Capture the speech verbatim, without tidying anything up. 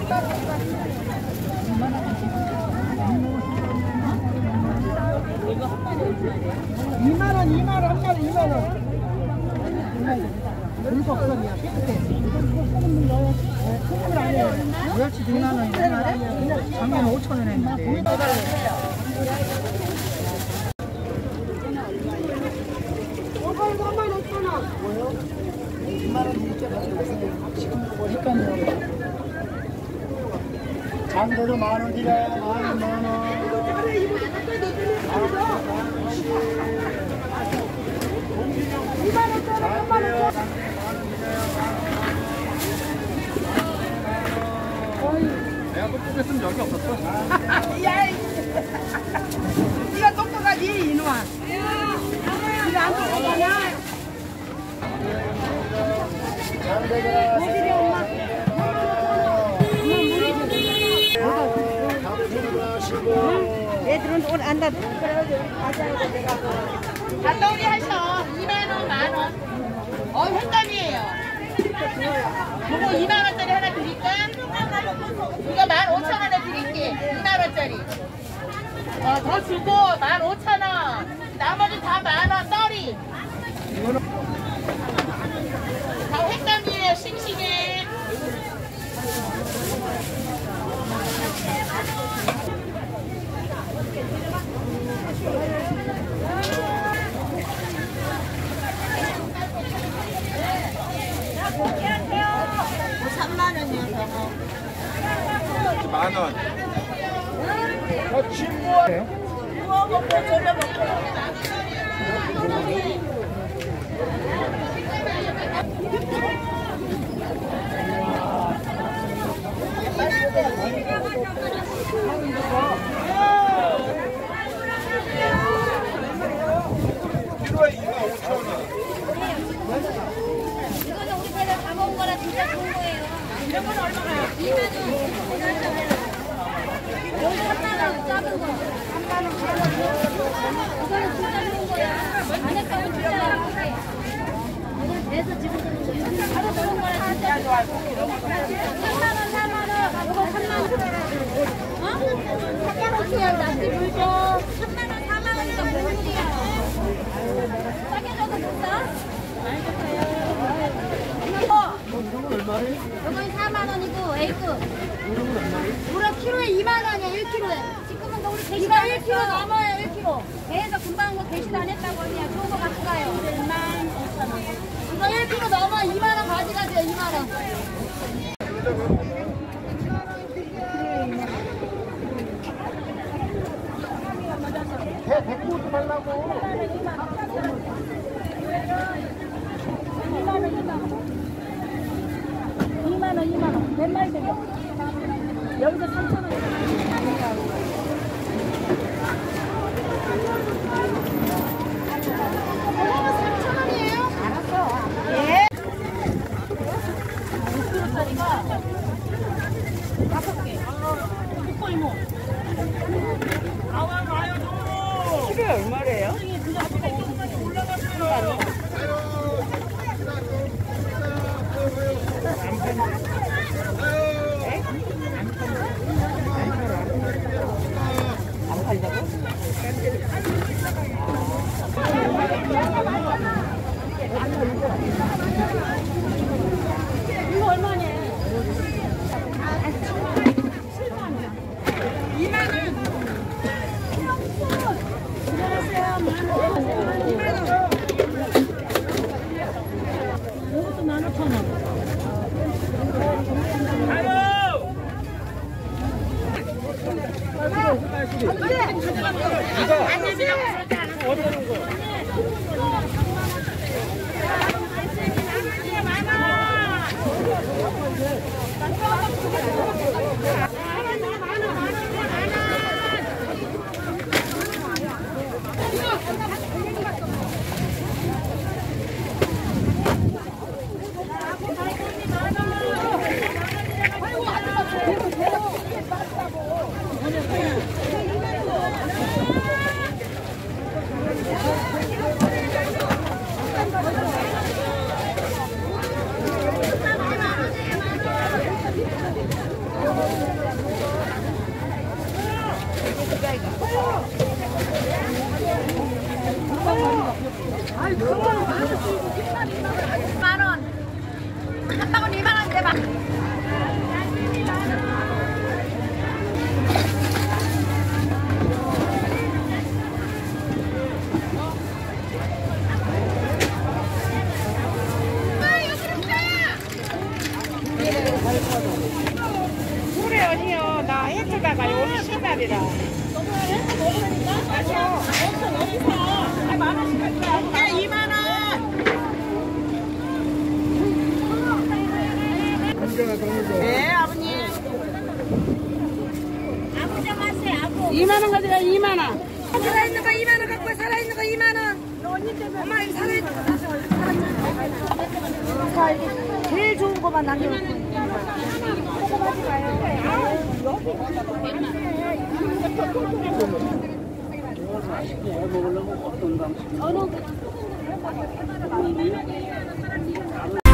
이만 원, 이만 원, 한 마리 이만 원. 물복선이야, 깨끗해. 소금을 넣어야 소금을 안 해요. 멸치도 이만 원인데, 그냥 작년에 오천 원 했는데. 오빠는 한 마리 오천 원. 뭐요? 이만 원 드릴게요. 지금 보니까요. 장도로 만 원 드려요. 만 원, 만 원. 이만 원, 삼만 원. 내가 똑똑했으면 여기 없었어. 야, 네가 똑똑하지 이놈아. 네가 안 똑똑하냐? 어디래 엄마? 얘들은 오늘 안 다. 잣덩이 하셔. 이만 원, 만 원. 어, 횟감이에요. 이거 이만 원짜리 하나 드릴까? 이거 만 오천 원에 드릴게. 이만 원짜리. 어, 더 주고 만 오천 원. 나머지 다 만 원, 떨이. 다 횟감이에요, 싱싱해. 삼만 원이요, 저거. 만 원. 저 친구예요? 구워 먹고 졸여 먹고. 키로에 이만 오천 원. 이거는 우리 배달 다 먹은 거라 진짜 좋은 거예요. 이런 건 얼마나? 이만 원. 여기 삼만 원 작은 거. 삼만 원. 이거는 진짜 좋은 거야. 안에 거는 진짜 약해. 이건 배에서 집어드는 거야. 바로 먹은 거라 진짜 좋아. 삼만 원, 사만 원. 이거 삼만 원. 어? 삼만 원씩이야. 낙지 물죠. 삼만 원, 사만 원이니까 무슨 일이야. 싸게 줘도 못 사? 이건 사만 원이고 A급. 우리 키로에 이만 원이야. 일 킬로에. 지금은 우리 게시도 안 일 킬로 넘어요. 일 킬로. 배에서 금방 뭐 게시도 안 했다고 언니야. 좋은 거 갖고 가요. 이만 오천 원. 이거 일 킬로 넘어 이만 원 가져가세요. 이만 원. 배 데리고 오지 말라고. 이만 원, 이만 원. 몇 마리 되죠? 여기서 삼천 원. 이거 삼천 원이에요? 알았어. 예. 육 킬로짜리가 다섯 개. 국거 이모. 키로에 얼마래요? 안 팔려고? 이거 얼마냐? 이만 원. 이것도 만 오천 원. 어디 가는 거야? 만 원. 한 바구니 이만 원 대박. 그래 언니요. 나 해주다가 오늘 신날이라. 네, 이만 원. 네, 아버님. 아부 좀 하세요. 아부. 이만 원 가져가, 이만 원. 살아있는 거 이만 원 갖고 살아있는 거 이만 원. 엄마 이거 살아있는 거 다시 올려. 자 이게 제일 좋은 거만 남겨놓고. 어느